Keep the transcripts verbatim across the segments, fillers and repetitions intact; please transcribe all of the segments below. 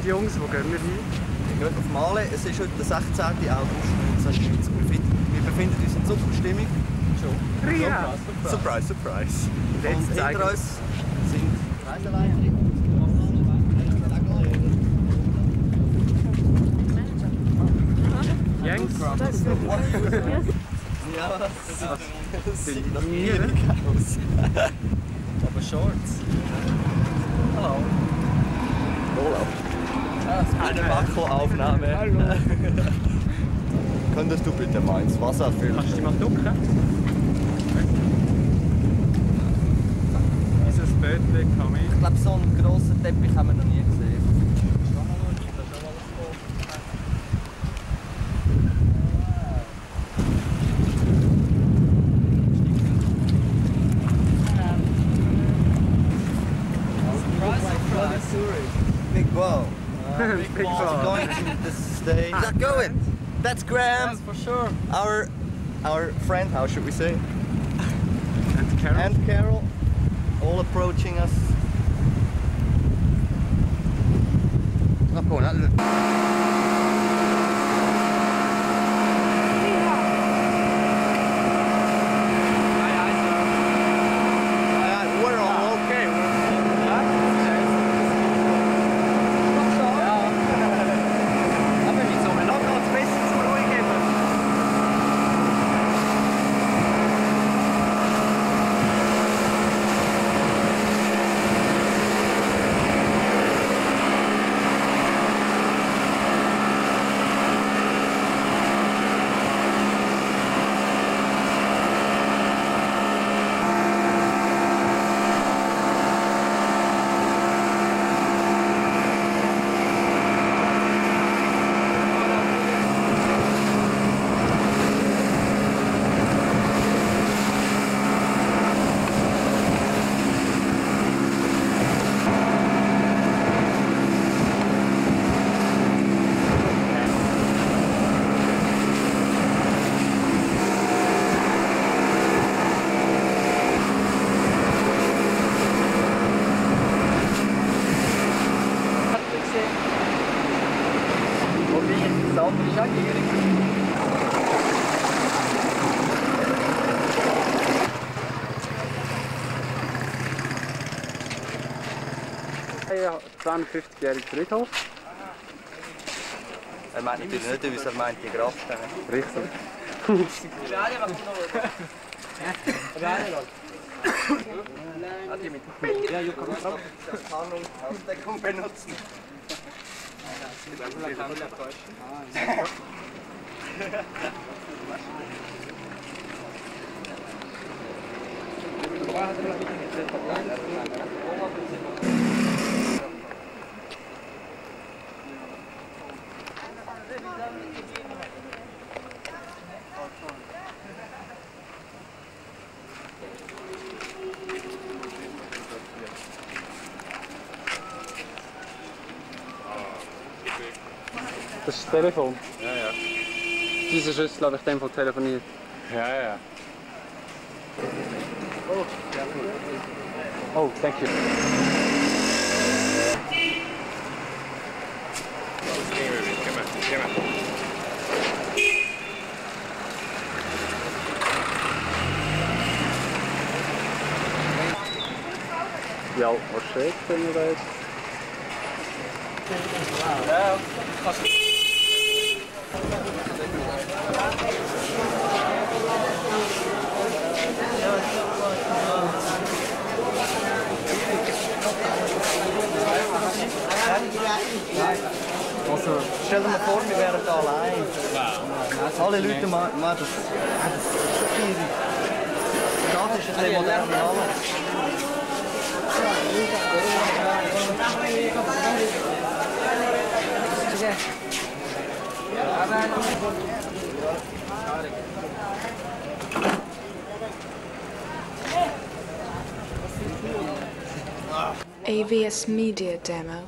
Und Jungs, wo gehen wir hin? Wir gehen auf Male. Es ist heute der sechzehnte August neunzehnhundertneunzig. Wir befinden uns in super Stimmung. Schon. Ja. Surprise, surprise. Und jetzt Und zeigen hinter uns sind Reiseleiter. Jungs, Ja, das sieht noch schwierig aus. Aber Shorts. Hallo. Hallo. Eine Makroaufnahme. Hallo. Könntest du bitte mal ins Wasser filmen? Kannst du dich mal ducken? Dieses Bötchen kann ich. Ich glaube, so einen grossen Teppich haben wir noch nie gesehen. Big wow. Uh, Big wow. Going to the stage. Is that going? That's Graham. Yes, for sure. Our our friend, how should we say? And Carol. And Carol, all approaching us. Oh, cool. We're all okay. Ja, zweihundertfünfzigjähriger Friedhof. Er meint natürlich nicht uns, er meint die Grabsteine. Richtig. Ja, du kannst auch Tarnung, Ausdeckung benutzen. Das ist das Telefon. Ja, ja. Diese Schüssel habe ich dem von telefoniert. Ja, ja. Oh, thank you. Come on, come on. Ja, was steht denn da jetzt? Ja, also, stell dir mal vor, wir wären da allein. Alle Leute machen das. Das ist schon schwierig. Das ist ein moderne alles. A V S Media Demo.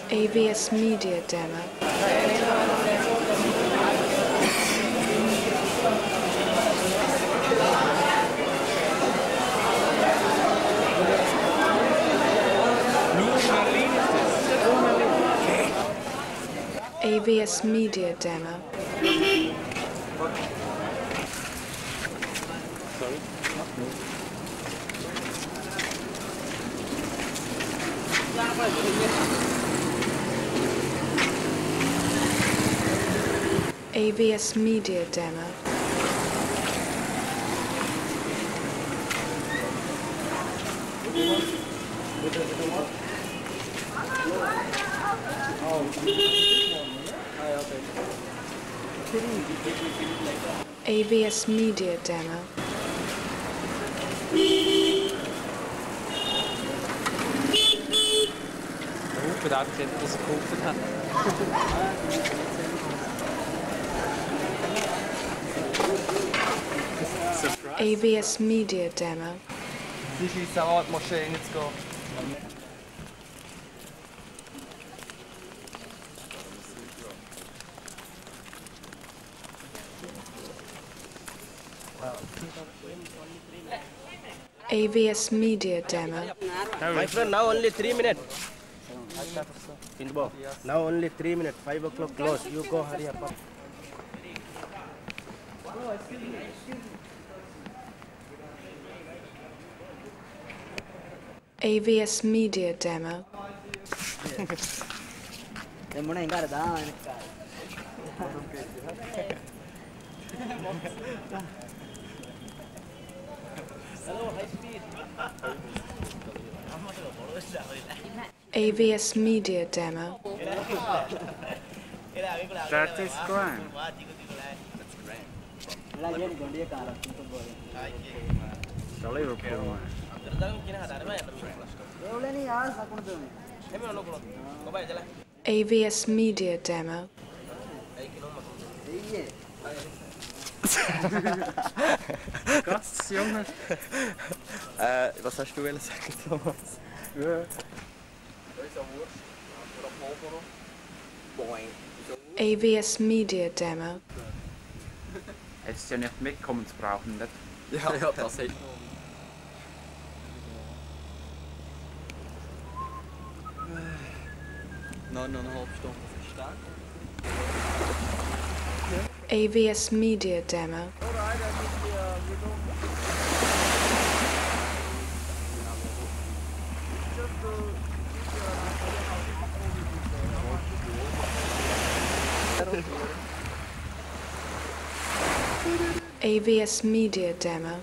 A V S Media Demo. A V S Media Demo. A V S Media Demo. A V S Media Demo. Ich habe gesehen, dass er geholfen hat. A V S Media Demo. Die schießen auch an die Moschee reinzugehen. A V S Media Demo. My friend, now only three minutes. Now only three minutes. Five o'clock close. You go, hurry up. A V S Media Demo. A V S Media Demo. That is grand. It's Liverpool, man. A V S Media Demo. Gast, Junge. Äh, was hast du wollen sagen, Thomas? Ja. A V S Media Demo. Hättest du ja nicht mitkommen zu brauchen, nicht? Ja, ja, das hätte neuneinhalb Stunden verstanden. A V S Media Demo. A V S Media Demo.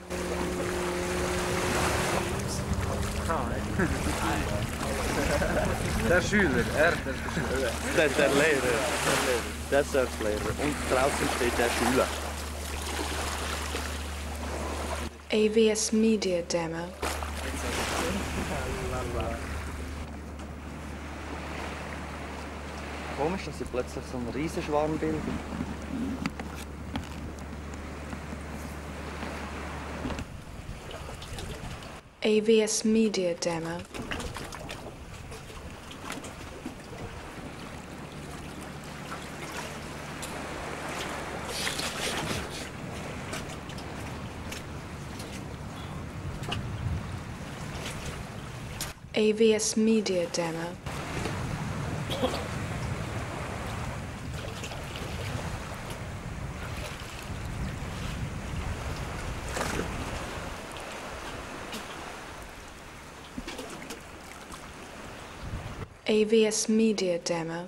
Der Schüler, er, der Schüler. Der, der Lehrer. Der Surflehrer. Und draußen steht der Schüler. A V S Media Demo. Komisch, dass sie plötzlich so einen Riesenschwarm bilden. A V S Media Demo. A V S Media Demo. A V S Media Demo.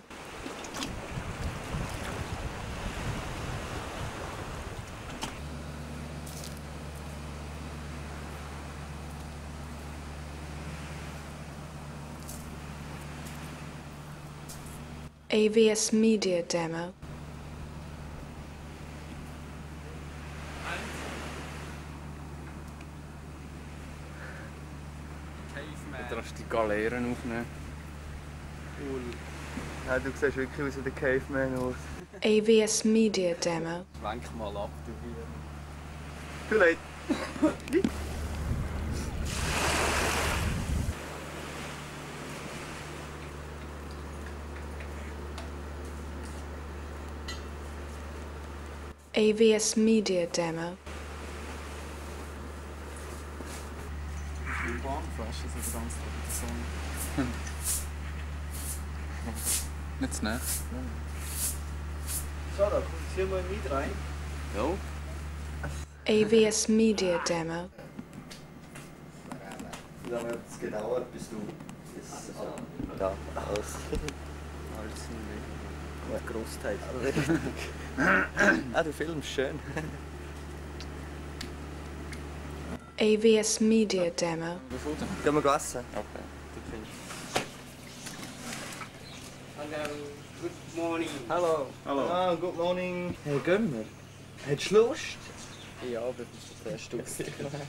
A V S Media Demo. Du darfst die Galeeren aufnehmen. Cool. Ja, du siehst wirklich aus wie der Caveman aus. A V S Media Demo. Schwenk mal ab, du hier. Too late. A V S Media Demo. Im Bahnfest, also der ganze Tag mit der Sonne. Nicht zu nah. Sarah, kommst du hier mal mit rein? Ja. A V S Media Demo. Wie lange hat es gedauert, bis du bis, also, da alles Alles ja, Großteil. Ah, du filmst schön. A V S Media Demo. Gehen wir essen? Okay. Hello, good morning. Hallo. Hallo. Ah, good morning. Hey, gehen wir. Hättest du Lust? Ja, aber das ist der erste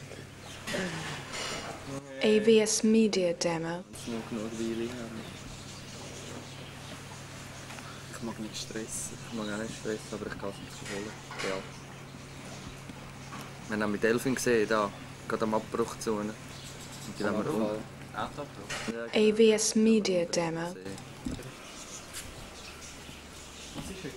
A V S Media Demo. Es ist noch genug Weile haben. Ich mag nicht stressen. Ich mag auch nicht stressen, aber ich kann es nicht holen. Ja. Wir haben auch mit Delfin gesehen, da, gerade am Abbruch zu ihnen. Und die haben wir um. Autoabbruch? Ja, A V S Media Demo. Was ist heute?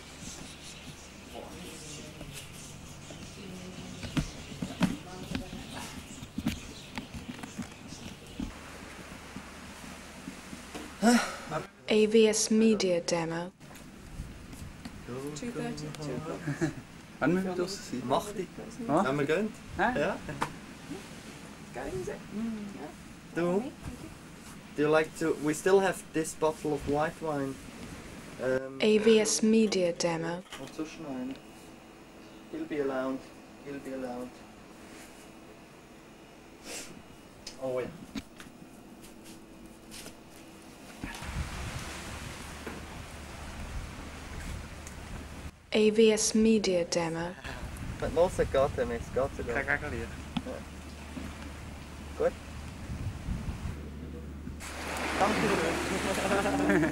A V S Media Demo. Wann müssen wir draussen sein? Mach dich. Ah? Wenn wir gehen? Hä? Ja. Du? Do you like to... We still have this bottle of white wine. Um, A V S Media Demo. Und sonst noch einen. He'll be allowed. He'll be allowed. Oh ja. A V S Media Demo. Met Molsa gaat hem eens, gaat ze Kijk, kijk al hier. Goed? Dank u.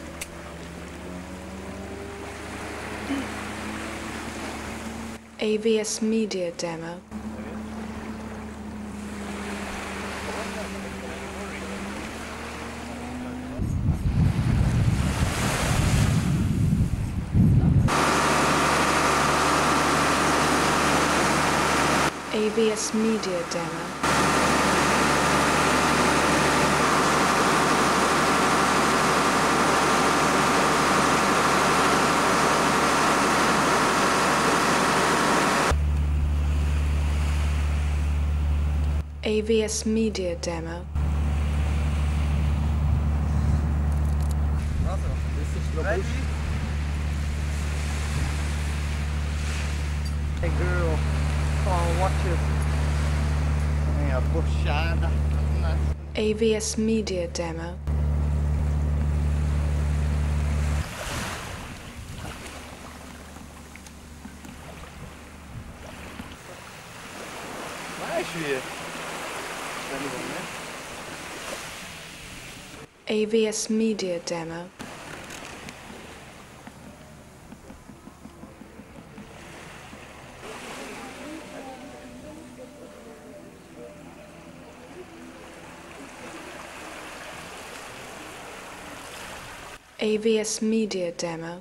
A V S Media Demo. A V S Media Demo. A V S Media Demo. Also, das ist robust. Hey girl, come on, watch it. Ja, puxada. A V S Media Demo. Weißt du wie? A V S Media Demo. A V S Media Demo.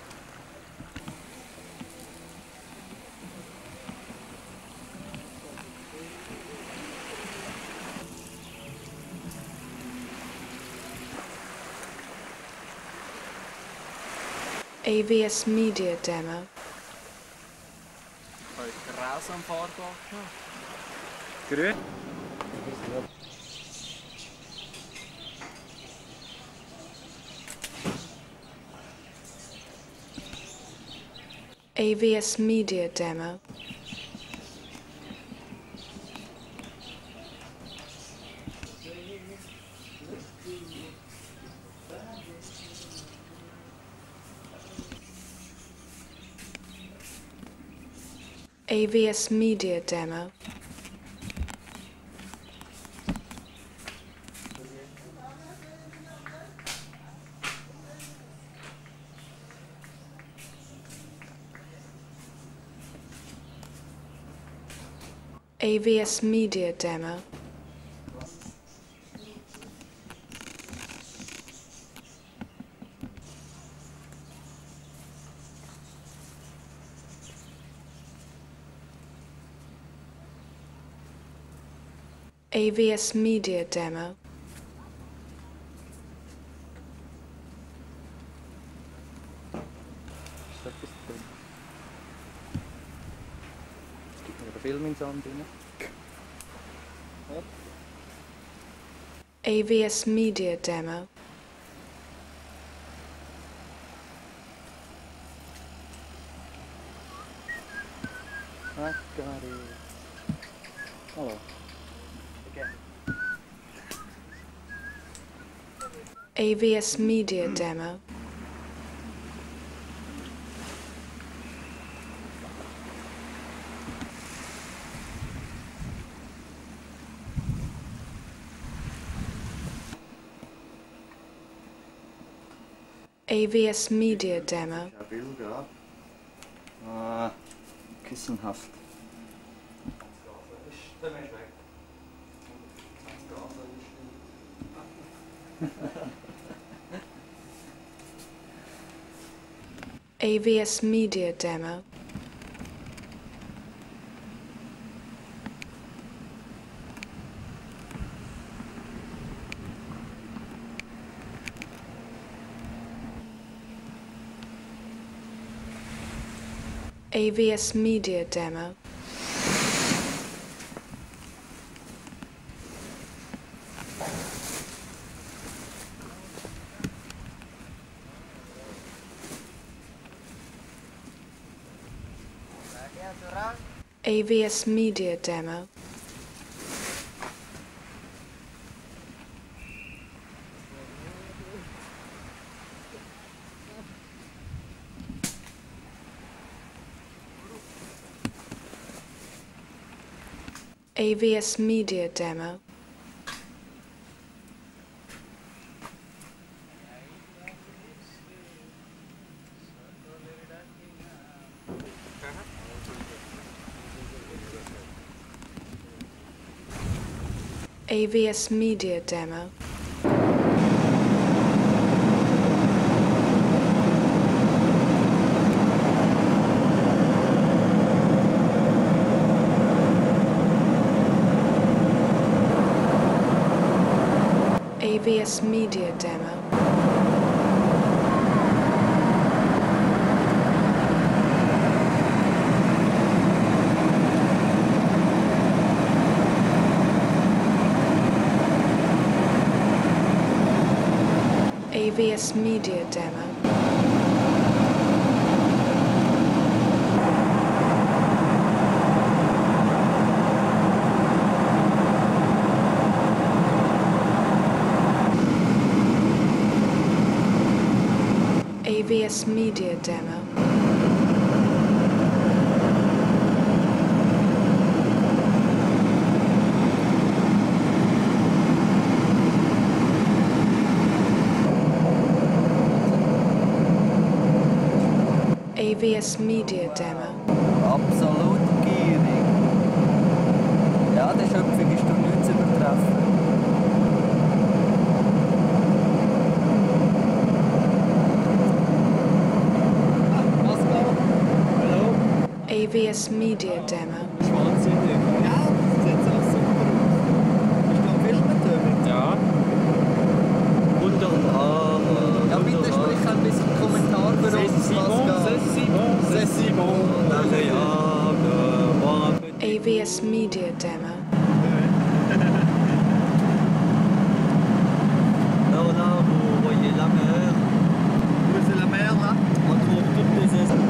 A V S Media Demo. Heute grausam fahrbar. Grün. A V S Media Demo. A V S Media Demo. A V S Media Demo. A V S Media Demo. Ist da etwas drin? Es gibt noch einen Film in Sand drin. A V S Media Demo. I got it. Hallo. A V S Media Demo. A V S Media Demo. Bilder. Ah, kissenhaft. A V S Media Demo. A V S Media Demo. A V S Media Demo. A V S Media Demo. A V S Media Demo. A V S Media Demo. A V S Media Demo. A V S Media Demo. A V S Media Demo. Absolut gierig. Ja, der Schöpfung ist durch nichts zu übertreffen. A V S Media Demo. Wahnsinnig. Ja, das sieht auch super aus. Bist du am Filmen, Tömer? Ja. Wunderbar. Ja, bitte sprich ein bisschen Kommentar für uns, Pascal. C'est si bon, agréable, bon appétit. A V S Media Demo. Là, là, vous voyez la mer. Oui, c'est la mer, là. On trouve toutes les espèces.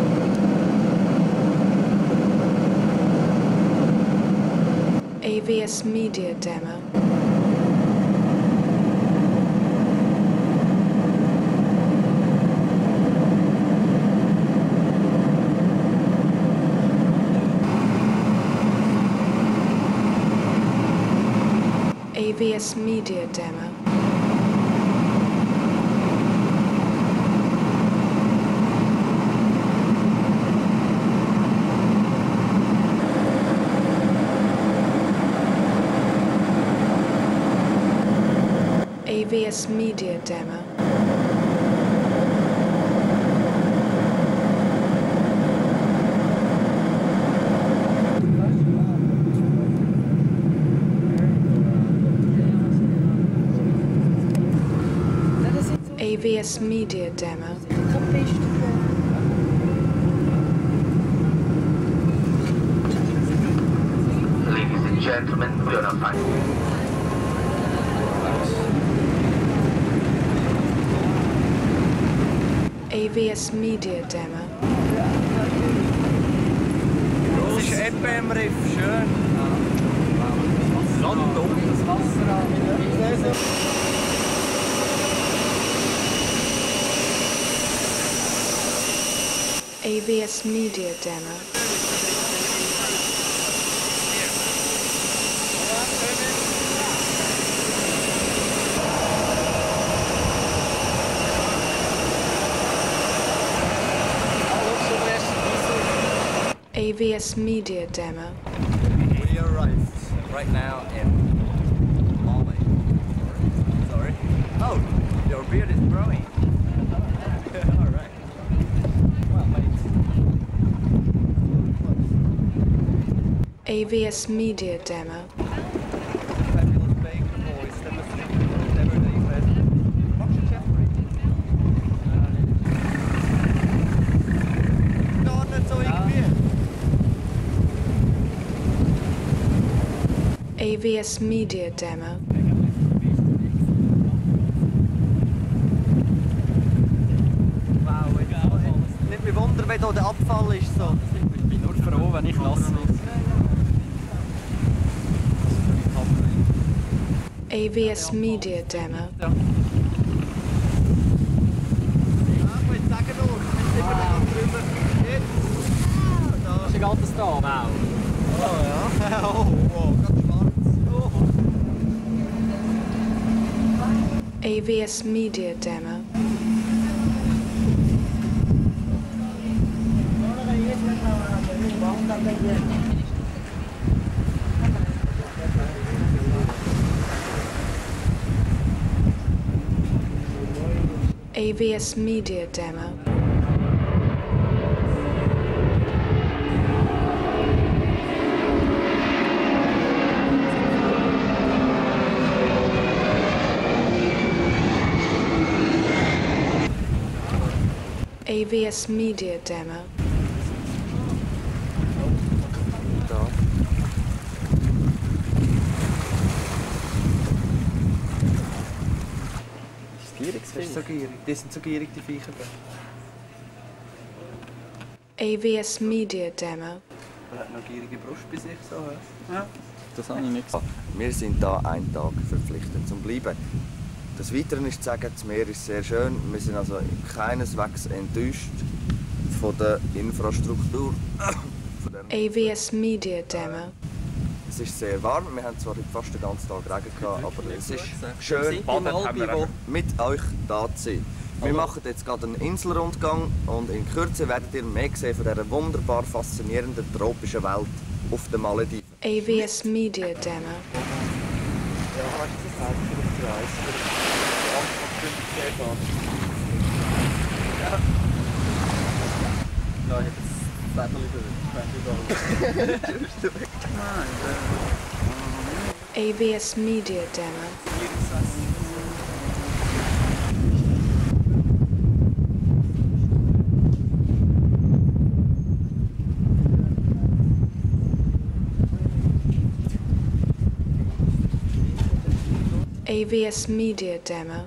A V S Media Demo. A V S Media Demo. A V S Media Demo. A V S Media Demo. Ladies and gentlemen, we are on fire. A V S Media Demo. Es ist Ebbe im Riff, schön. Land unten das Wasser an. A V S Media Demo. A V S Media Demo. We arrived right now in Mali. Sorry. Oh, your beard is growing. All right. Well, mate. A V S Media Demo. Fabulous Bacon Boys. Det var det var det förresten. Watch Jeffrey. Ja, det så gick vi. A V S Media Demo. Wow, nicht mehr wundern, wenn hier der Abfall ist. So. Ich bin nur froh, wenn ich nass bin. A V S Media Demo. Ja. Ja, ich sage nur, jetzt sind wir da drüber. Jetzt. Da. Ist ein ganzes da, wow. Oh ja. Oh, wow, ganz schwarz. Oh. A V S Media Demo. A V S Media Demo. A V S Media Demo. Das ist so gierig. Die sind so gierig, die Viecher. A V S Media Demo. Er hat noch gierige Brust bei sich, so. Ja, das habe ich nicht gesagt. Wir sind hier einen Tag verpflichtet zum Bleiben. Des Weiteren ist zu sagen, das Meer ist sehr schön. Wir sind also keineswegs enttäuscht von der Infrastruktur. Von der A V S Media Demo. es ist sehr warm. Wir haben zwar heute fast den ganzen Tag Regen gehabt, aber es ist schön, mit euch da zu sein. Wir machen jetzt gerade einen Inselrundgang und in Kürze werdet ihr mehr sehen von dieser wunderbar faszinierenden tropischen Welt auf den Malediven. A V S Media Demo. Ja, hast du das eigentlich auf die Reise? Ja. Ja, ich habe das Zettel über. A V S Media Demo. A V S Media Demo.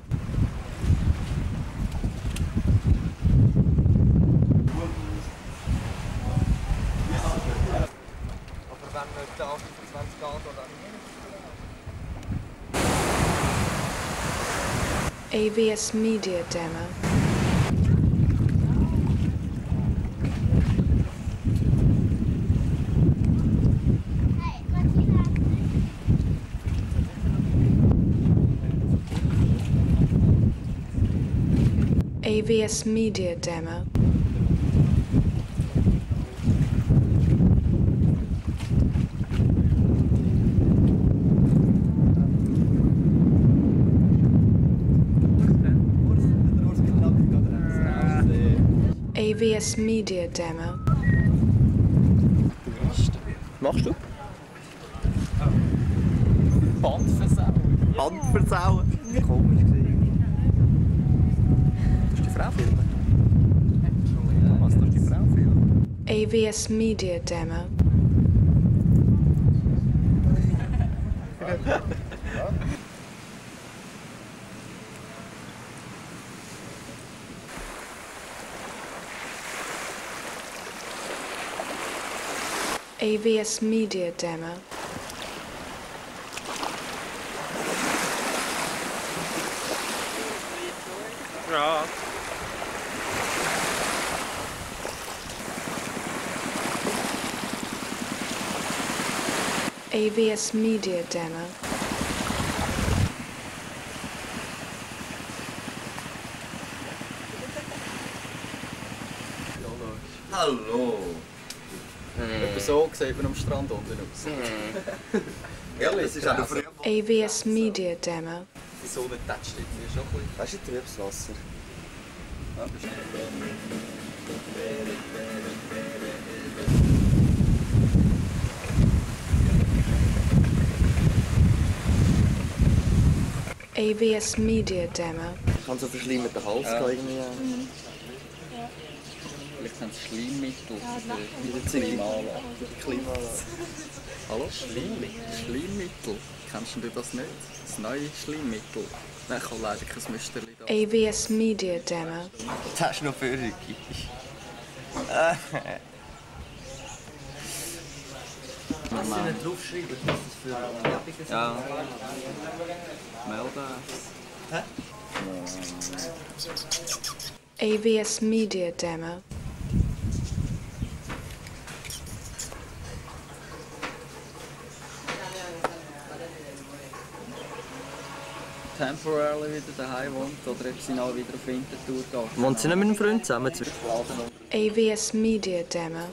Aber wenn wir da fünfundzwanzig Grad oder A V S Media Demo. A V S Media Demo. A V S Media Demo. Was machst du? Band versauen. Band versauen? Komisch gesehen. Frau filmen? Thomas, darfst du die Frau filmen? A V S Media Demo. A V S Media Demo. Ja. A V S Media Demo. Hallo! Etwa so sieht man am Strand unten aus. Ja, das ist auch noch früh. A V S Media Demo. Die Sonne tätscht irgendwie schon ein bisschen. Das ist ein Triebswasser. Ja, bestimmt. A V S Media Demo. Ich habe so verschleimten Hals Ja. irgendwie. Vielleicht haben sie Schleimmittel Wie der für Ziege. die Klimaanlage. Klimaanlage. Hallo? Schleimmittel? Schleimmittel? Kennst du das nicht? Das neue Schleimmittel? Nein, ich habe leider kein Müsterli da. A V S Media Demo. Das hast du noch für Rücki. Kannst du nicht draufschreiben, was das für Werbungen sind? Ja. Melden. Hä? A V S Media Demo. Temporarily wieder daheim wohnt oder ob sie noch wieder auf Wintertour geht. Wohnt sie nicht mit einem Freund zusammen? A V S Media Demo.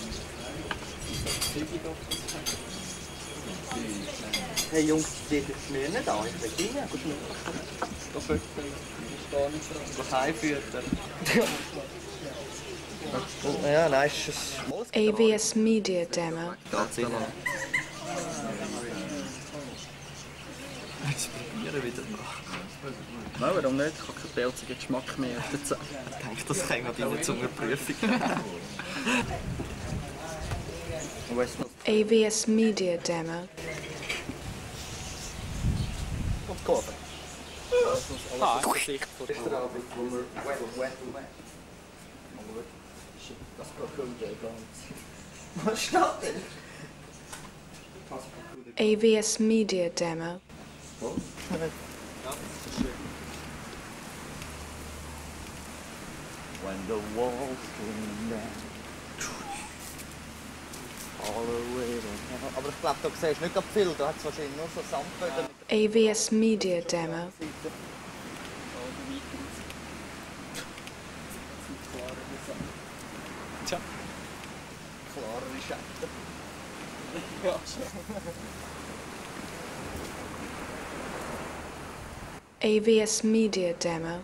Hey Jungs, die geht mir nicht an, ich will rein. Da füttern, das ist gar nicht so. Das heimfüttern. Ja, nein, ist es... A V S Media Demo. Geht's rein. Jetzt probieren wieder nach. Nein, warum nicht? Ich habe keinen pelzigen Geschmack mehr auf der Zähne. Ich denke, das kann noch deine Zungenprüfung. A V S Media Demo. Und Kurve. Alles im Gesicht von der Das geht ganz. Was steht denn? A V S Media Demo. When the walls came down. All the way down. Aber ich glaube, da siehst du nicht gerade viel. Da hat es wahrscheinlich nur so Sandböden. A V S Media Demo. Tja. Klarere Schatten. Ja, schon. A V S Media Demo.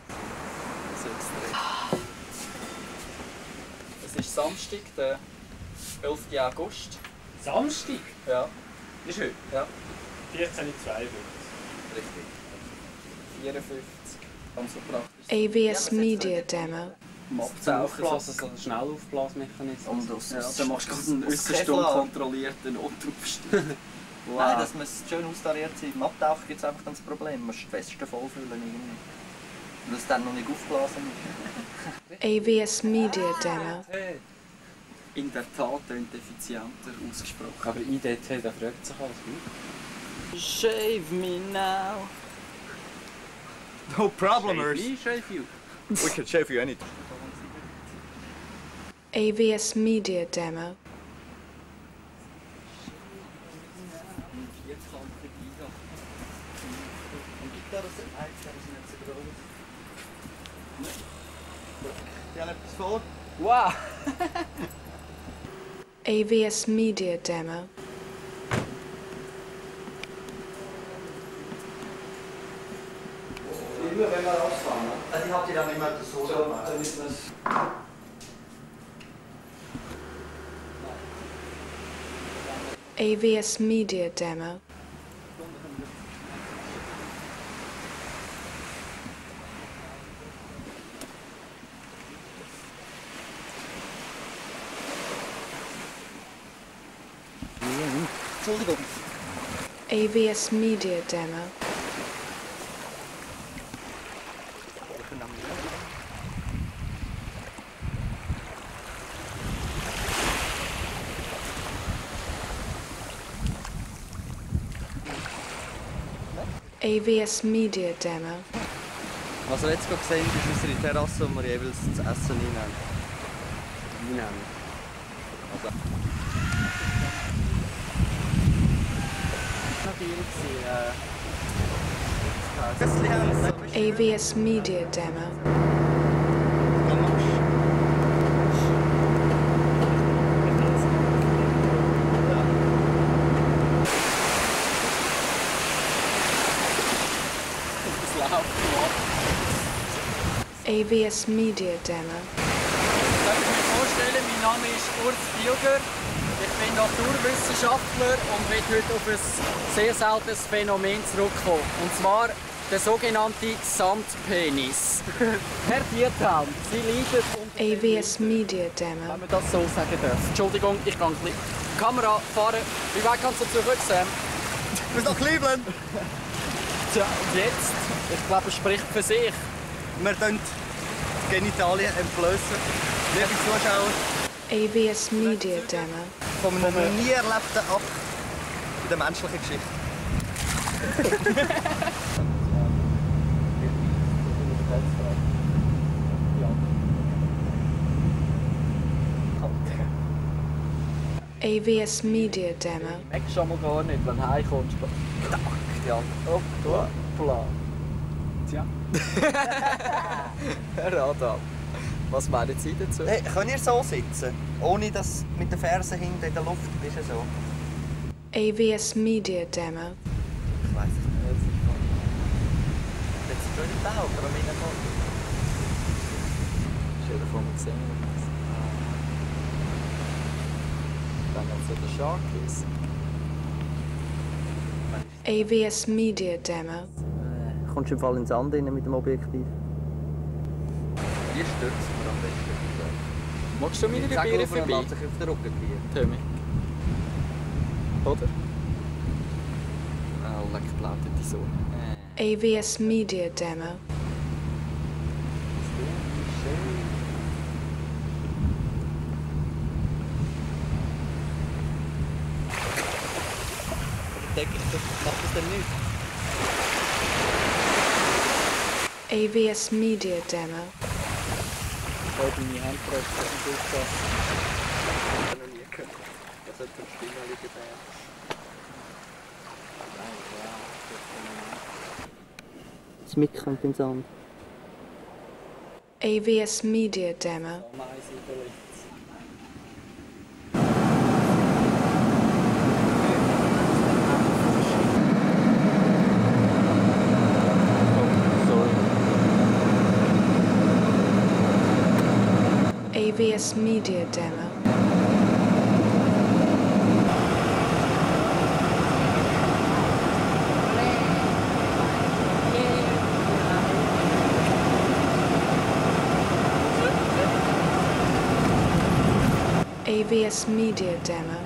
Es ist Samstag, der elften August. Samstag? Ja. Ist heute? Ja. vierzehn Uhr zweiundfünfzig. Richtig. vierundfünfzig. Ganz so praktisch. A V S Media Demo. Abtauchen. Aufblasen, so ein Schnellaufblasmechanismus. Und das, Ja, ja, dann machst du gerade einen das äußerst Kevlar. unkontrollierten Notaufstand. Wow. Nein, das muss schön austariert sein. Beim Abtauchen gibt es einfach dann das Problem. Du musst die Weste vollfüllen irgendwie. Weil es dann noch nicht aufgeblasen ist. A V S Media Demo. In der Tat tönt effizienter ausgesprochen. Aber I D T, da fragt sich alles gut. Shave me now. No problemers. Me, shave you. We can shave you anytime. A V S Media Demo. Die haben etwas vor. Wow. A V S Media Demo. Immer wenn wir rausfahren. Also ich habe die dann immer so gemacht. A V S Media Demo. Entschuldigung. A V S Media Demo. A V S Media Demo. Was wir jetzt gerade gesehen haben, ist unsere Terrasse, wo wir jeweils zu essen einnehmen. Einnehmen. Also. A V S Media Demo. A V S Media Demo. Darf ich mir vorstellen, mein Name ist Urs Bilger. Ich bin Naturwissenschaftler und will heute auf ein sehr seltenes Phänomen zurückkommen. Und zwar der sogenannte Sandpenis. Herr Dietraum, Sie leiden unter A V S Media Demo. wenn man das so sagen darf. Entschuldigung, ich kann ein bisschen. Kamera, fahren. Wie weit kannst du zurück, Sam? Bis nach Cleveland! Tja, und jetzt? Ich glaube, es spricht für sich. Wir entblößen die Genitalien entblößen. Liebe Zuschauer, A V S Media Demo. von einem noch nie erlebten Akt in der menschlichen Geschichte. A V S Media Demo. Ich merke schon mal gar nicht, wenn du heimkommst. Ja. Oh, hoppla. Tja. Herr Adam, was meinen Sie dazu? Hey, könnt ihr so sitzen? Ohne dass mit den Fersen hinten in der Luft ist es so? A V S Media Demo. Ich weiß es nicht. Jetzt sind schon die Augen, aber meine Mund. Stell dir vor, wir sehen etwas. Wenn jetzt so der Shark ist. A V S Media Demo. Kommst du im Fall ins Sand rein mit dem Objektiv? Wie stürzt man am besten? Magst du meine Biere vorbei? Sich auf den Rücken gehen. Tommy. Oder? Ah, leck blättet die Sonne. A V S Media Demo. Denke ich, das macht das denn nicht? A V S Media Demo. Ich habe meine Hand getroffen, das ist aufgepasst. Ich habe noch nie gehört, dass jemand eine Stimme liegen wäre. Das Mikro kommt ins Sand. A V S Media Demo. A V S Media Demo. A V S Media Demo.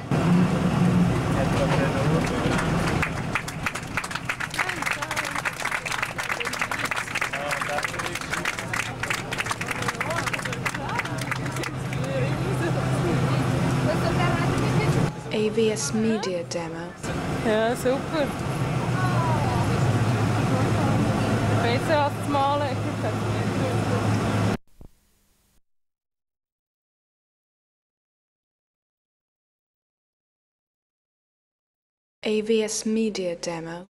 A V S Media Demo. Ja, super. Besser als das Malen. A V S Media Demo.